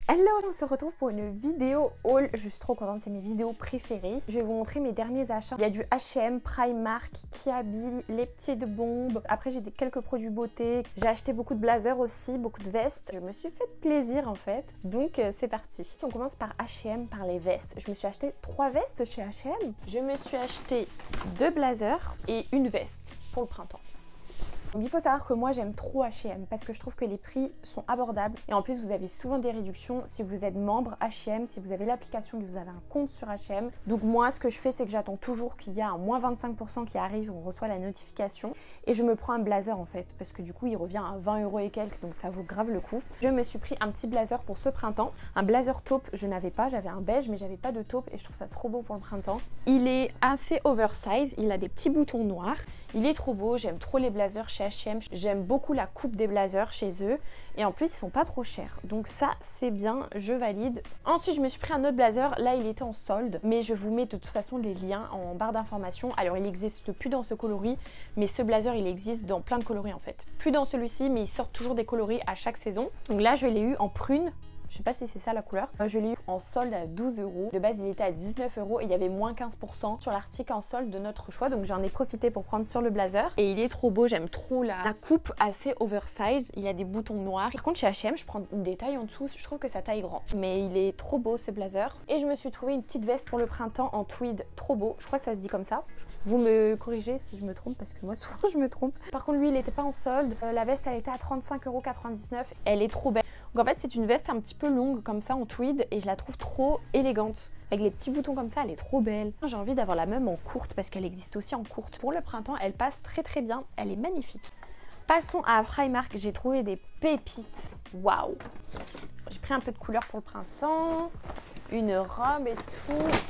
Hello, on se retrouve pour une vidéo haul. Je suis trop contente, c'est mes vidéos préférées. Je vais vous montrer mes derniers achats. Il y a du H&M, Primark, Kiabi, les petites bombes. Après j'ai quelques produits beauté. J'ai acheté beaucoup de blazers aussi, beaucoup de vestes. Je me suis fait plaisir en fait. Donc c'est parti. Si on commence par H&M, par les vestes. Je me suis acheté 3 vestes chez H&M. Je me suis acheté 2 blazers et une veste pour le printemps. Donc il faut savoir que moi j'aime trop H&M parce que je trouve que les prix sont abordables et en plus vous avez souvent des réductions si vous êtes membre H&M, si vous avez l'application, que vous avez un compte sur H&M. Donc moi ce que je fais c'est que j'attends toujours qu'il y a un moins 25% qui arrive, on reçoit la notification et je me prends un blazer en fait parce que du coup il revient à 20 € et quelques, donc ça vaut grave le coup. Je me suis pris un petit blazer pour ce printemps, un blazer taupe je n'avais pas, j'avais un beige mais j'avais pas de taupe et je trouve ça trop beau pour le printemps. Il est assez oversize, il a des petits boutons noirs, il est trop beau, j'aime trop les blazers chez H&M, j'aime beaucoup la coupe des blazers chez eux et en plus ils sont pas trop chers, donc ça c'est bien, je valide. Ensuite je me suis pris un autre blazer, là il était en solde mais je vous mets de toute façon les liens en barre d'informations. Alors il n'existe plus dans ce coloris mais ce blazer il existe dans plein de coloris en fait, plus dans celui-ci mais il sort toujours des coloris à chaque saison. Donc là je l'ai eu en prune. Je sais pas si c'est ça la couleur. Je l'ai eu en solde à 12 €. De base, il était à 19 € et il y avait moins 15% sur l'article en solde de notre choix. Donc j'en ai profité pour prendre sur le blazer. Et il est trop beau, j'aime trop la coupe assez oversize. Il a des boutons noirs. Par contre, chez H&M, je prends des tailles en dessous. Je trouve que ça taille grand. Mais il est trop beau ce blazer. Et je me suis trouvé une petite veste pour le printemps en tweed. Trop beau. Je crois que ça se dit comme ça. Vous me corrigez si je me trompe parce que moi souvent je me trompe. Par contre, lui, il n'était pas en solde. La veste, elle était à 35,99 €. Elle est trop belle. Donc en fait c'est une veste un petit peu longue comme ça en tweed et je la trouve trop élégante. Avec les petits boutons comme ça, elle est trop belle. J'ai envie d'avoir la même en courte parce qu'elle existe aussi en courte. Pour le printemps, elle passe très bien, elle est magnifique. Passons à Primark, j'ai trouvé des pépites. Waouh! J'ai pris un peu de couleur pour le printemps, une robe et tout.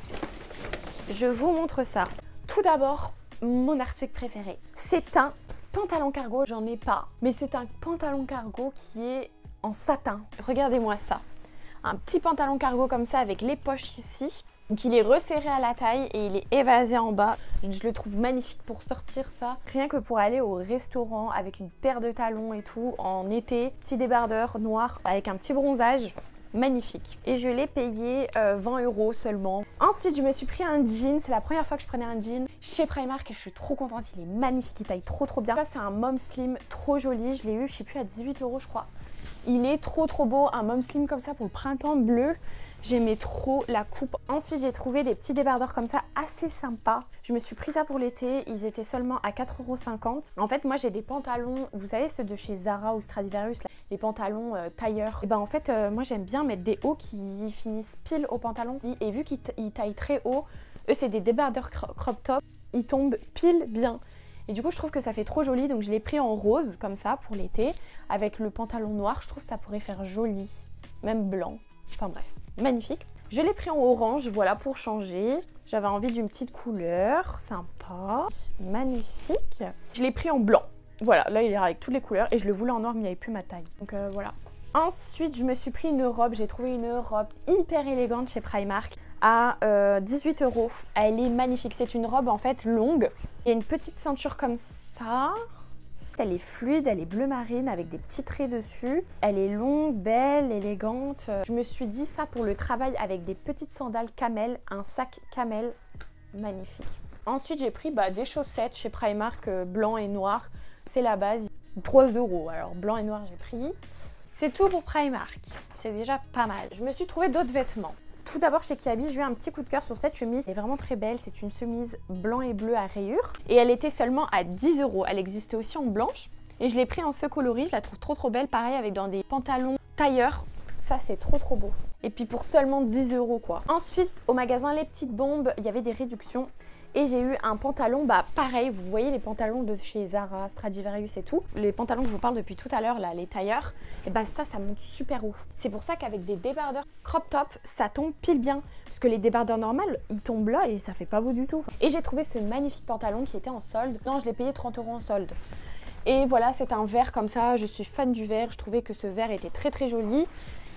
Je vous montre ça. Tout d'abord, mon article préféré. C'est un pantalon cargo, j'en ai pas. Mais c'est un pantalon cargo qui est en satin. Regardez-moi ça. Un petit pantalon cargo comme ça avec les poches ici. Donc il est resserré à la taille et il est évasé en bas. Je le trouve magnifique pour sortir ça. Rien que pour aller au restaurant avec une paire de talons et tout en été. Petit débardeur noir avec un petit bronzage. Magnifique. Et je l'ai payé 20 € seulement. Ensuite je me suis pris un jean. C'est la première fois que je prenais un jean chez Primark et je suis trop contente. Il est magnifique, il taille trop bien. Là c'est un mom slim trop joli. Je l'ai eu je sais plus à 18 € je crois. Il est trop beau, un mom slim comme ça pour le printemps bleu. J'aimais trop la coupe. Ensuite, j'ai trouvé des petits débardeurs comme ça assez sympas. Je me suis pris ça pour l'été. Ils étaient seulement à 4,50 €. En fait, moi, j'ai des pantalons, vous savez, ceux de chez Zara ou Stradivarius, là, les pantalons tailleurs. Et ben en fait, moi, j'aime bien mettre des hauts qui finissent pile au pantalon. Et vu qu'ils taillent très haut, eux, c'est des débardeurs crop top. Ils tombent pile bien. Et du coup, je trouve que ça fait trop joli. Donc, je l'ai pris en rose, comme ça, pour l'été. Avec le pantalon noir, je trouve que ça pourrait faire joli. Même blanc. Enfin bref, magnifique. Je l'ai pris en orange, voilà, pour changer. J'avais envie d'une petite couleur, sympa, magnifique. Je l'ai pris en blanc. Voilà, là, il est avec toutes les couleurs. Et je le voulais en noir, mais il n'y avait plus ma taille. Donc, voilà. Ensuite, je me suis pris une robe. J'ai trouvé une robe hyper élégante chez Primark à 18 €. Elle est magnifique. C'est une robe, en fait, longue. Il y a une petite ceinture comme ça. Elle est fluide, elle est bleu marine avec des petits traits dessus. Elle est longue, belle, élégante. Je me suis dit ça pour le travail avec des petites sandales camel, un sac camel. Magnifique. Ensuite, j'ai pris des chaussettes chez Primark blanc et noir. C'est la base. 3 €. Alors, blanc et noir, j'ai pris. C'est tout pour Primark. C'est déjà pas mal. Je me suis trouvé d'autres vêtements. Tout d'abord chez Kiabi, j'ai eu un petit coup de cœur sur cette chemise. Elle est vraiment très belle, c'est une chemise blanc et bleu à rayures. Et elle était seulement à 10 €. Elle existait aussi en blanche. Et je l'ai pris en ce coloris, je la trouve trop belle. Pareil avec dans des pantalons tailleurs. Ça c'est trop beau. Et puis pour seulement 10 € quoi. Ensuite, au magasin Les Petites Bombes, il y avait des réductions. Et j'ai eu un pantalon, pareil, vous voyez les pantalons de chez Zara, Stradivarius et tout. Les pantalons que je vous parle depuis tout à l'heure, là, les tailleurs, et ça monte super haut. C'est pour ça qu'avec des débardeurs crop top, ça tombe pile bien. Parce que les débardeurs normales, ils tombent là et ça fait pas beau du tout. Et j'ai trouvé ce magnifique pantalon qui était en solde. Non, je l'ai payé 30 € en solde. Et voilà, c'est un vert comme ça, je suis fan du vert, je trouvais que ce vert était très joli.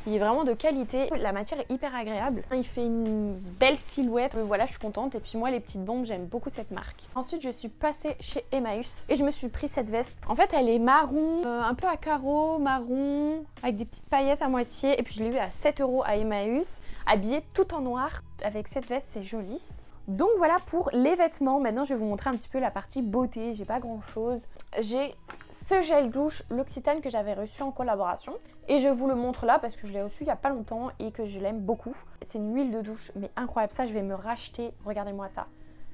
Il est vraiment de qualité. La matière est hyper agréable. Il fait une belle silhouette. Voilà, je suis contente. Et puis moi, les petites bombes, j'aime beaucoup cette marque. Ensuite, je suis passée chez Emmaüs et je me suis pris cette veste. En fait, elle est marron, un peu à carreaux, marron, avec des petites paillettes à moitié. Et puis je l'ai eu à 7 € à Emmaüs, habillée tout en noir. Avec cette veste, c'est joli. Donc voilà pour les vêtements. Maintenant, je vais vous montrer un petit peu la partie beauté. J'ai pas grand chose. J'ai ce gel douche L'Occitane que j'avais reçu en collaboration. Et je vous le montre là parce que je l'ai reçu il n'y a pas longtemps et que je l'aime beaucoup. C'est une huile de douche mais incroyable. Ça, je vais me racheter. Regardez-moi ça.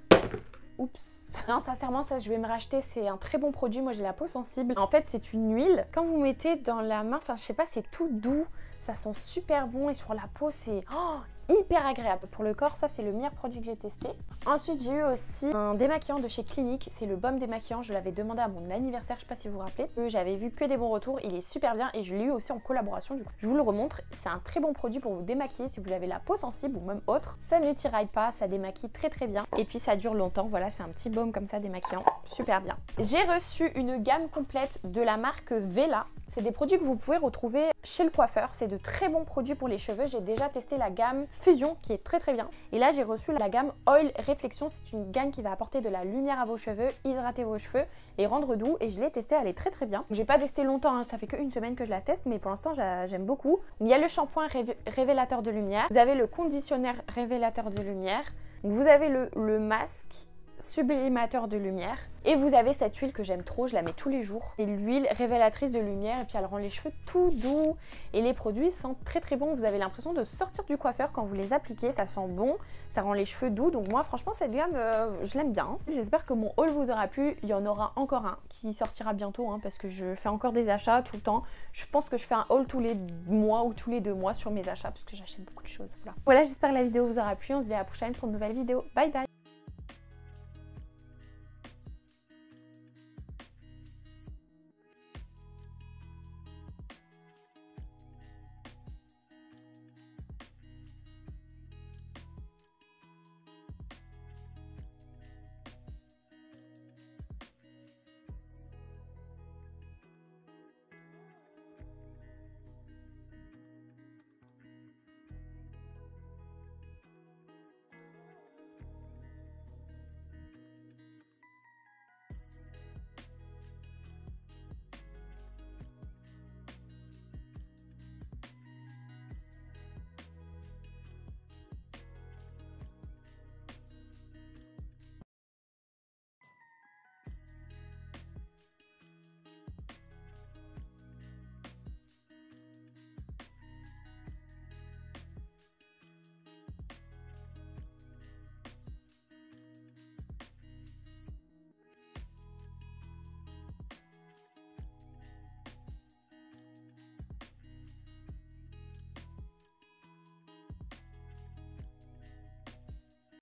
Oups. Non, sincèrement, ça, je vais me racheter. C'est un très bon produit. Moi, j'ai la peau sensible. En fait, c'est une huile. Quand vous mettez dans la main, enfin, je sais pas, c'est tout doux. Ça sent super bon et sur la peau, c'est hyper agréable. Pour le corps, ça, c'est le meilleur produit que j'ai testé. Ensuite, j'ai eu aussi un démaquillant de chez Clinique. C'est le baume démaquillant. Je l'avais demandé à mon anniversaire. Je sais pas si vous vous rappelez. J'avais vu que des bons retours. Il est super bien et je l'ai eu aussi en collaboration. Du coup, je vous le remontre. C'est un très bon produit pour vous démaquiller si vous avez la peau sensible ou même autre. Ça ne tiraille pas. Ça démaquille très très bien. Et puis, ça dure longtemps. Voilà, c'est un petit baume comme ça démaquillant. Super bien. J'ai reçu une gamme complète de la marque Vela. C'est des produits que vous pouvez retrouver chez le coiffeur. C'est de très bons produits pour les cheveux. J'ai déjà testé la gamme Fusion qui est très très bien. Et là, j'ai reçu la gamme Oil Réflexion. C'est une gamme qui va apporter de la lumière à vos cheveux, hydrater vos cheveux et rendre doux. Et je l'ai testé, elle est très très bien. J'ai pas testé longtemps, hein. Ça fait qu'une semaine que je la teste, mais pour l'instant, j'aime beaucoup. Il y a le shampoing révélateur de lumière. Vous avez le conditionnaire révélateur de lumière. Vous avez le masque sublimateur de lumière et vous avez cette huile que j'aime trop, je la mets tous les jours. C'est l'huile révélatrice de lumière et puis elle rend les cheveux tout doux et les produits sentent très très bon. Vous avez l'impression de sortir du coiffeur quand vous les appliquez, ça sent bon, ça rend les cheveux doux. Donc moi franchement cette gamme je l'aime bien. J'espère que mon haul vous aura plu. Il y en aura encore un qui sortira bientôt hein, parce que je fais encore des achats tout le temps. Je pense que je fais un haul tous les mois ou tous les 2 mois sur mes achats parce que j'achète beaucoup de choses. Voilà, j'espère que la vidéo vous aura plu. On se dit à la prochaine pour une nouvelle vidéo. Bye bye.